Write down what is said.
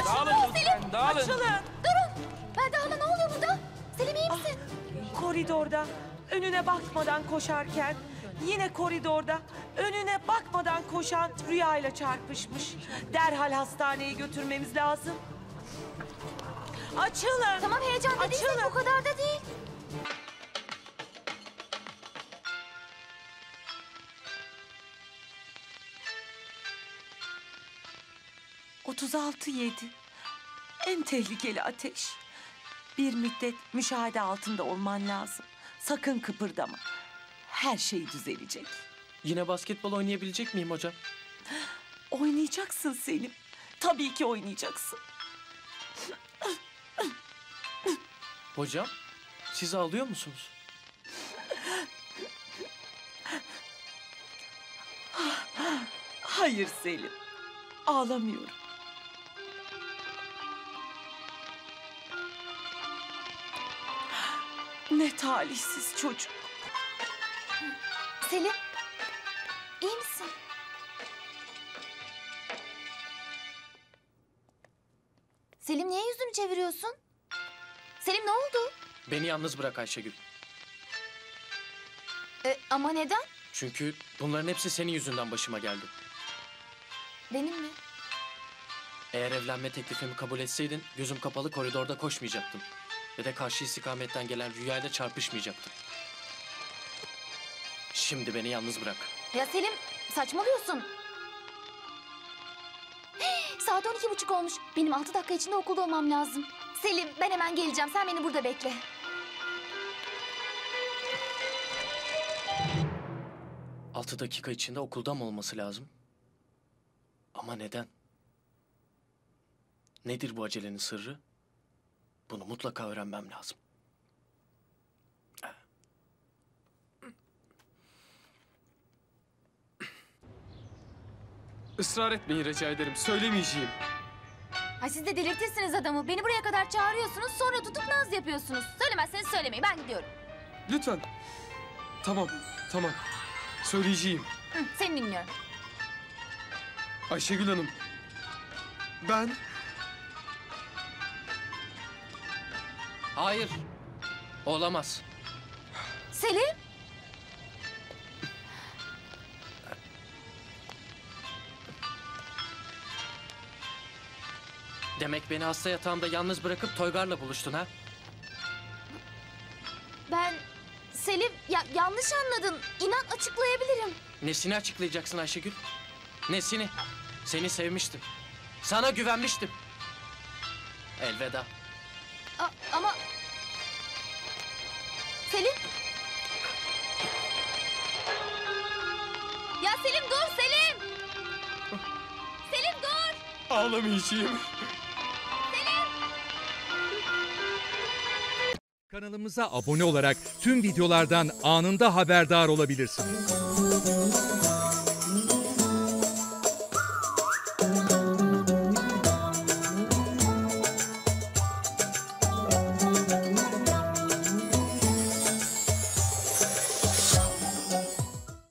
Dağılın lütfen, dağılın. Açılın. Durun. Melda hala ne oluyor burada? Selim iyi misin? Koridorda önüne bakmadan koşarken yine koridorda önüne bakmadan koşan Rüya'yla çarpışmış. Derhal hastaneye götürmemiz lazım. Açılın. Tamam heyecan dediysek Açılın. o kadar da değil. ...36,7. En tehlikeli ateş. Bir müddet müşahede altında olman lazım. Sakın kıpırdama. Her şey düzelecek. Yine basketbol oynayabilecek miyim hocam? Oynayacaksın Selim. Tabii ki oynayacaksın. Hocam, siz ağlıyor musunuz? Hayır Selim. Ağlamıyorum. Ne talihsiz çocuk. Selim. İyi misin? Selim niye yüzünü çeviriyorsun? Selim ne oldu? Beni yalnız bırak Ayşegül. Ama neden? Çünkü bunların hepsi senin yüzünden başıma geldi. Benim mi? Eğer evlenme teklifimi kabul etseydin gözüm kapalı koridorda koşmayacaktım. Ve de karşı istikametten gelen Rüya'yla çarpışmayacaktım. Şimdi beni yalnız bırak. Ya Selim saçmalıyorsun. Saat 12:30 olmuş. Benim 6 dakika içinde okulda olmam lazım. Selim ben hemen geleceğim. Sen beni burada bekle. Altı dakika içinde okulda mı olması lazım? Ama neden? Nedir bu acelenin sırrı? Bunu mutlaka öğrenmem lazım. Israr etmeyin rica ederim. Söylemeyeceğim. Ay siz de delirtirsiniz adamı. Beni buraya kadar çağırıyorsunuz sonra tutup naz yapıyorsunuz. Söylemezseniz söylemeyin ben gidiyorum. Lütfen. Tamam, tamam. Söyleyeceğim. Hı, seni dinliyorum. Ayşegül Hanım. Ben Hayır. Olamaz. Selim. Demek beni hasta yatağımda yalnız bırakıp Toygar'la buluştun ha? Ben... Selim ya yanlış anladın. İnan açıklayabilirim. Nesini açıklayacaksın Ayşegül? Nesini? Seni sevmiştim. Sana güvenmiştim. Elveda. Ama... Selim. Ya Selim dur Selim. Selim dur. ağlamayacağım. Kanalımıza abone olarak tüm videolardan anında haberdar olabilirsiniz.